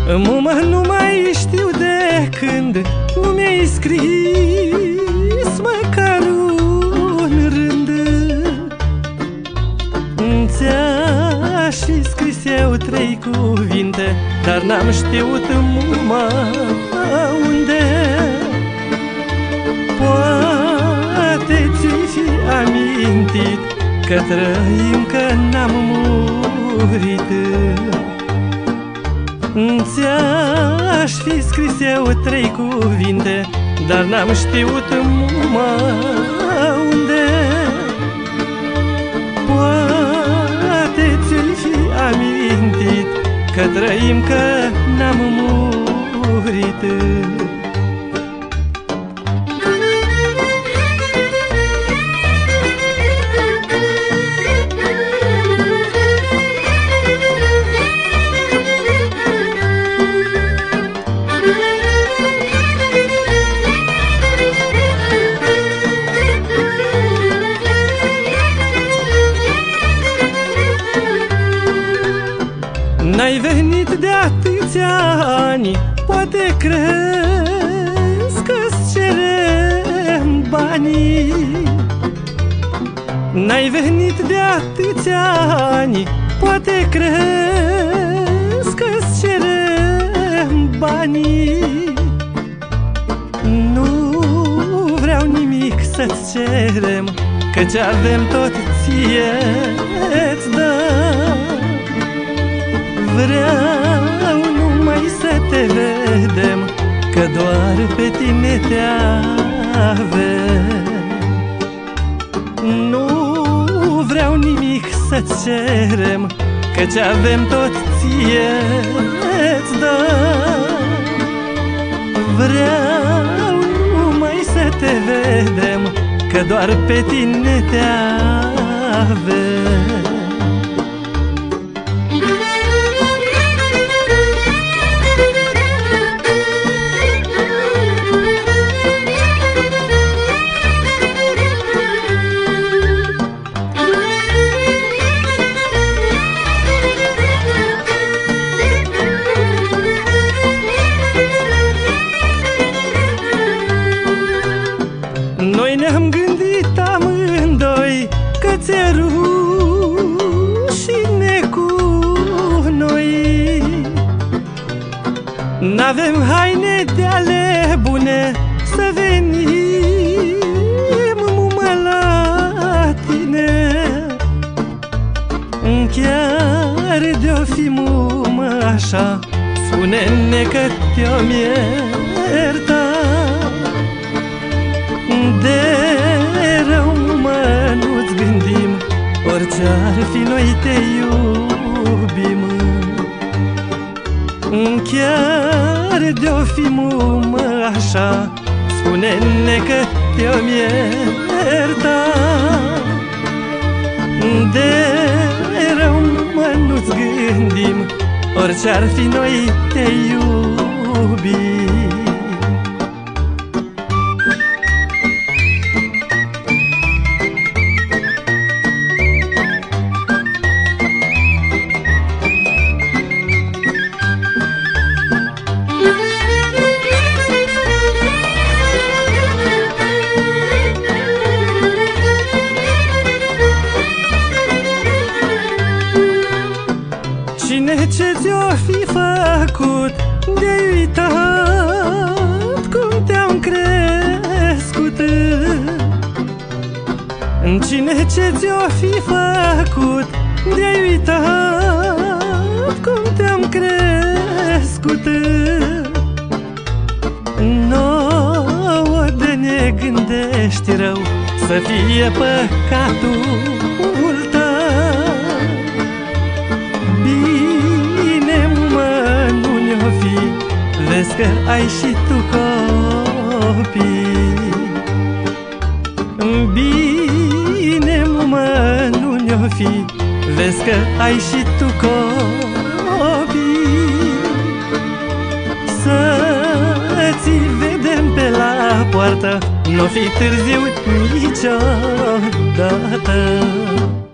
Mumă, nu mai știu de când nu mi-ai scris măcar un rând. Ți-aș fi scris eu 3 cuvinte, dar n-am știut mumă unde. Poate ți-i fi amintit că trăim, că n-am murit. Ți-aș fi scris eu 3 cuvinte, dar n-am știut mumă unde. Poate ți-i fi amintit că trăim, că n-am murit. N-ai venit de atâția ani, poate crezi că-ți cerem banii. N-ai venit de atâția ani, poate crezi că-ți cerem banii. Nu vreau nimic să-ți cerem, că ce avem tot ție-ți dăm. Vreau numai să te vedem, că doar pe tine te avem. Nu vreau nimic să-ți cerem, că ce avem tot ție-ți dăm. Vreau numai să te vedem, că doar pe tine te avem. Noi ne-am gândit amândoi că ți-e rușine cu noi. N-avem haine de ale bune să venim, mumă, la tine. Chiar de-o fi, mumă, așa, spune-ne că te-o ierta. De rău, mă, nu-ți gândim, orice-ar fi noi te iubim. Chiar de-o fi, mumă, așa, spune-ne că te-o ierta. De rău, mă, nu-ți gândim, orice-ar fi noi te iubim. Cine ce ți-o fi făcut de-ai uitat cum te-am crescut? Cine ce ți-o fi făcut de-ai uitat cum te-am crescut? Nouă de ne gândești rău, să fie păcatul tău. Bine, mă, nu ne-o fi, vezi că ai și tu copii. Bine, mă, nu ne-o fi, vezi că ai și tu copii. Să-ți vedem pe la poartă, n-o fi târziu niciodată.